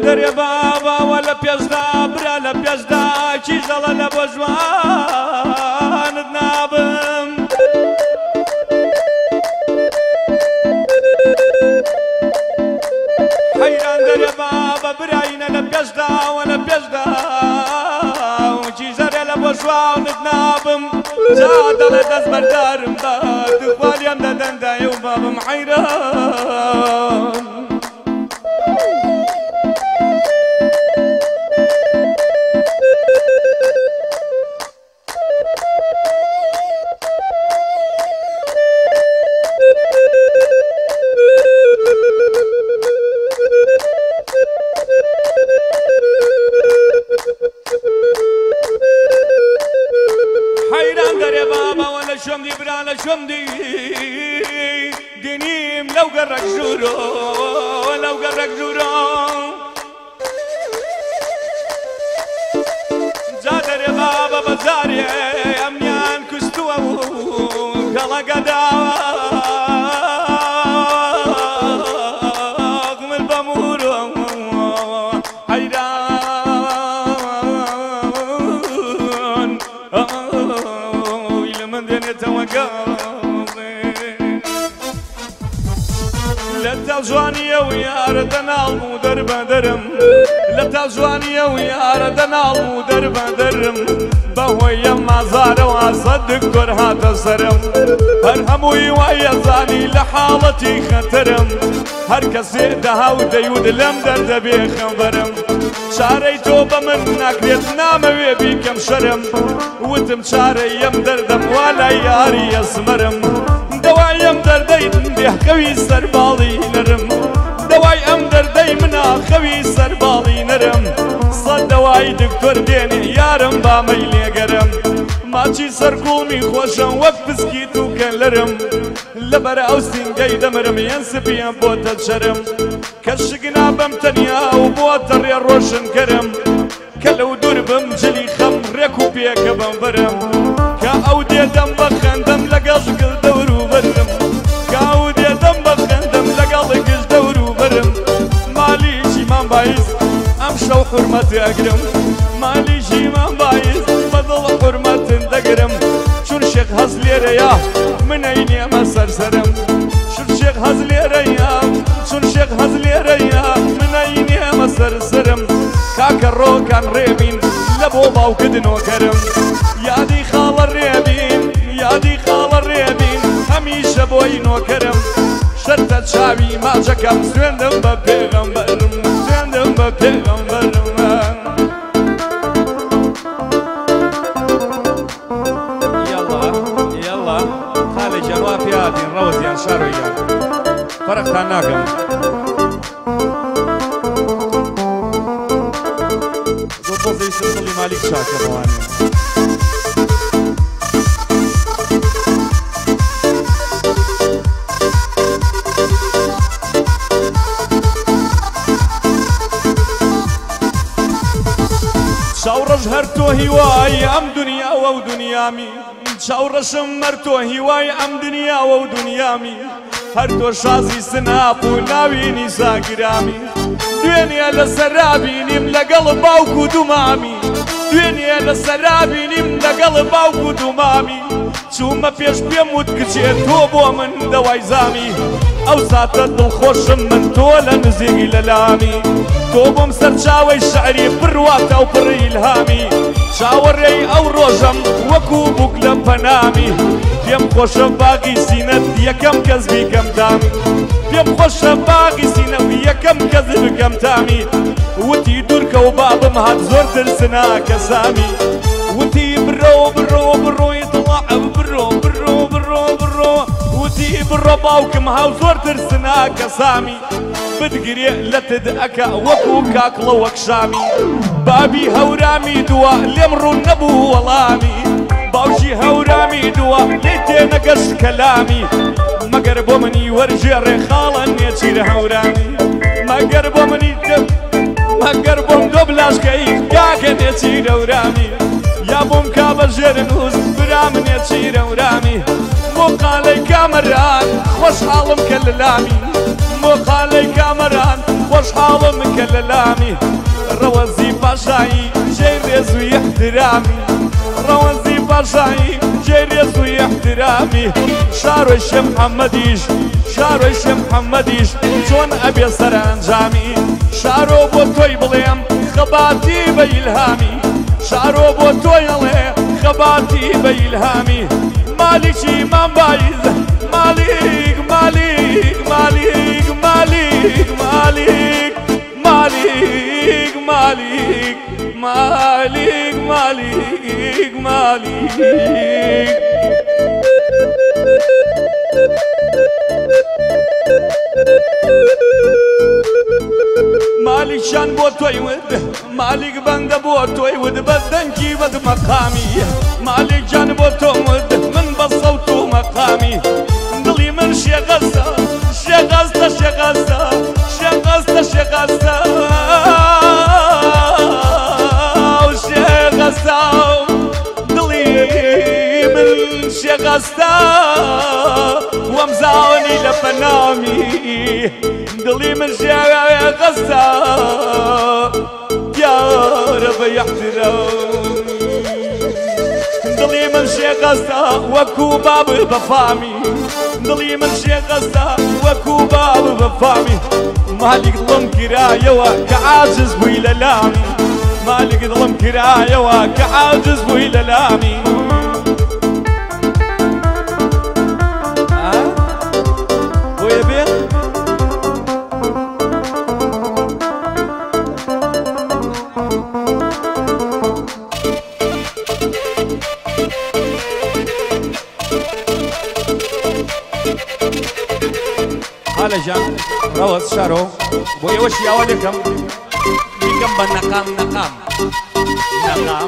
دەرێ باباوە لە پێشدا برا لە پێشدا کیژەڵە لە بۆ جوانت نابم حەیران دەرێ بابە براینە لە پێشداوە لە پێشدا کیژەرێ لە بۆ جوانت نابم جا دەڵێ دەست بەردارم بە دخوالیم دەدەندایە و بابم حەیران شمدي برانا شمدي دينيم لو قرق جورو لو قرق جورو جادر بابا بزاري اميان كستوا كلا قداوا من بمورو حيران لتا جوانية ويا دنال مو درب درم لتا جوانية ويا دنال مو درب درم بهويا ما زار وصدق كرهات سرم هرهموي ويا زاني لحالتي خطرم هركسي دها وديود لم درد بخبرم شاريتو بمنك بيتنام ويبيكم شرم وتم شاري يم دردم ولا ياري يسمرم دواي ام دردي به خوي سربالي نرم دواي ام دردي منا خوي سربالي نرم صد دواي دكتور ديني يارم باميلي قرم ماچی سرکومی خوشم وقت بسکیتو کلرم لبر اوسین گی دمرم ینسبیم بوتت شرم کشگنا بم تنیا و بوتر روشن کرم کلو دور بم جلی خم رکو بیک بم برم کا او دیدم بخندم لگاز گل دورو برم کا او دیدم بخندم لگاز گل دورو برم مالی جی من باید ام شو حرمت اگرم مالی جی من باید بدل حرمت دقرم شون شيخ هزليرة يا من عيني ما سرسرم شون شيخ هزليرة يا شون شيخ هزليرة يا من عيني ما سرسرم كاكرو كان ريبين لبوبا وكدنو كرم يا دي خال الريبين يا دي خال الريبين هميشه بوينو كرم شرطة شعبي ما جكم سويندم ببيغمبرم سويندم ببيغمبرم روزيان شارويا فرق تناقم زوطو زي سلطلي مالك شاكر رواني شاورج هرتو هواي ام دنيا و دنيامي شاورشم مرتو هواي ام دنيا و دنيامي هرتو شازي سناب و ناويني ساقرامي دويني لسرابينيم لقلب باوكو دمامي دويني لسرابينيم لقلب باوكو دمامي چوما پیش بيموت كچه تو بو من دواي زامي او سات دلخوشم من تو لنزيقي للامي تو بوم سرچاوي شعري بروات او بر الهامي شاوري او روجم وكو بوك لبنامي بيم خوش باقي سينت يكم كذبي كم دامي بيم خوش باقي سينت يكم كذب كم تامي وتي دورك وباب مهات زور درسنا كسامي وتي برو برو برو يطلع برو برو برو برو وتي برو باوكم هاو زور درسنا كسامي بدقري لتدأكا وكو كاكلا وكشامي بابي هورامي دوا لمرو نبو ولامي باوشي هورامي دوا ليتي نقش كلامي ما قربو مني ورجري خالا نيتشير هورامي ما قربو مني ما قربو مدبلاش كيك كاكا نيتشير هورامي يا بوم كابا جرنوز برام نيتشير هورامي مقالي كامران خوش حالم كللامي مقالي كامران خۆشحاڵم کە لە لامی ڕەوەزی پاشایی جێی ڕێزووی احترامی ڕەوەزی پاشایی جێی ڕێزووی احترامی شارۆی شێ محەممەدیش شارۆی شێ محەممەدیش چۆن ئەبێ سەرنجامی شارۆ بۆ تۆی بڵێم خەباتی بە ئیلهامی شارۆ بۆ تۆی ئەڵێ خەباتی بە ئیلهامی مالیکی مامبایز مالیک مالیک مالیک مالیک مالیک مالیک مالیک مالیک مالیک مالیک مالیکشان بۆ تۆی ود مالیک بەندە بۆ تۆی ود بە دەنگی بەد مەقامی مالیکجان بۆ تۆم ود من بە سەوت و مەقامی دڵی من شێغەستە شێغەستە شێغەستە شێغەستە شێغەستە شێغەستە دڵی من شێغەستە وەمزاوەنی لە پەنامی دڵی من شێغەستە دیارە بە احترام دڵی من شێغەستە وەکو باب بە فامی دڵی من شێغەستە وەکو باب بە فامی مالیک دڵم کرایەوە کە عاجز بووی لە لامی مالیک دڵم کرایەوە کە عاجز بووی لە لامی بۆیە بێ هلا جان روز شارو بوي وشي اولكم بكم بنقام نقام نقام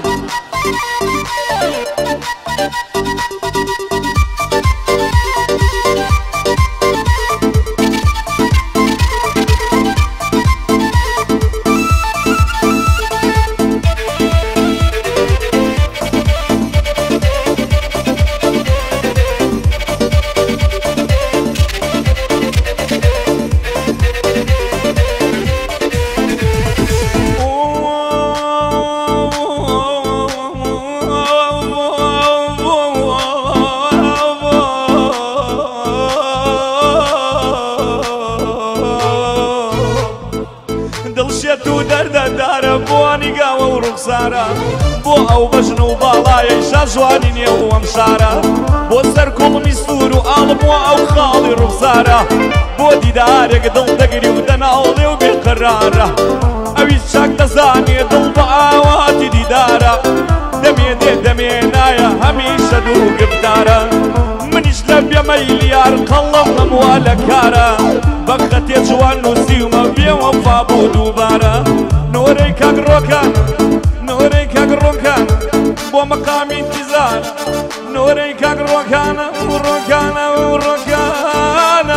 بۆ ئەو بەژن و باڵایە شاژوانی نێ و ئەم شارە بۆ سەر کوڵمی سوور و ئاڵم و ئەو خاڵی ڕوخسارە بۆ دیدارێک دڵ دەگری و دەناوڵێ و بێقەرارە ئەوی چاک دەزانێ دڵ بە ئاواتی دیدارە دەمێنێ دەمێنایە هەمیشە دوو گفتارە منیش لە بێمەیلیار قەڵەم هەمووە لە کارە بەخەتێ جوان نووسیومە بێوەفا بوو دووبارە نۆرەی کاگڕۆکان نۆرەی کاگڕۆکان بۆ مەقامی انتیزار نۆرەی کاگڕۆکانە و ڕۆکانە و ڕۆکانە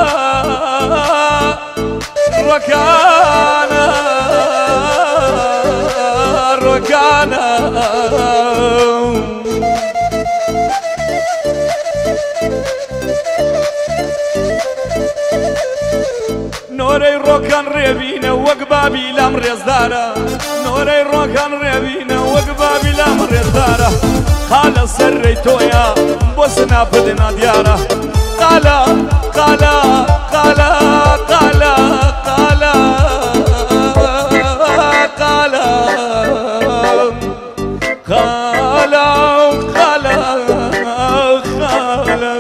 ڕۆکانە ڕۆکانە نۆرەی ڕۆکان ڕێبینە وەک بابی لام ڕێزدارە نۆرەی ڕۆکان ڕێبینە وەک بابی لام ڕێزدارە قالە سەرڕێی تۆیە بۆ سناپدنا دیارە قالە قالە قالە قالە قالە قالە قالە قالە قالە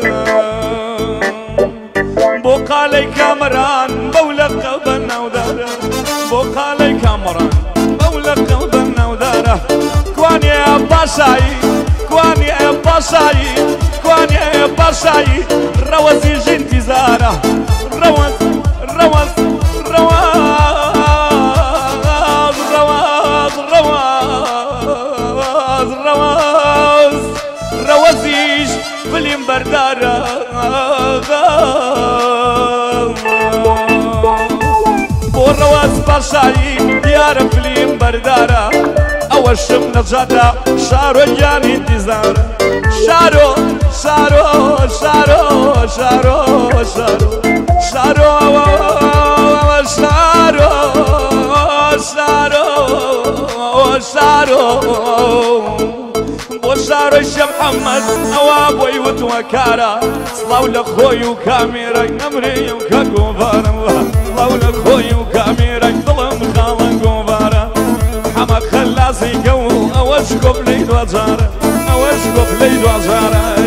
بۆ قالەی کامەران بەولە قەڵبە ناودارە بۆ قالەی کامەران بەولە قەڵبە ناودارە کوانێ پاشایی کوانێ پاشایی کوانێ پاشایی ڕەوەزی ژینتیزارە ڕەوەز ڕەوەز ڕەوەز ڕەوەز ڕەوەز ڕەوەز ڕەوەزیش فلیم بەردارە بۆ ڕەوەز پاشایی دیارە فلیم بەردارە ئەوە شم نەجاتە شارۆ گیانی انتیزارە شارۆ شارۆ شارۆ شارۆ شارۆ شارۆ شارۆ بارو بوشار الشم محمد أوابوي وتوكارا صلاو لخوي وكاميرا نمري وكاكوفارا صلاو لخوي وكاميرا ظلم خالا كوفارا حما خلاسي قو أوشكو بليد وزارة أوشكو بليد وزارة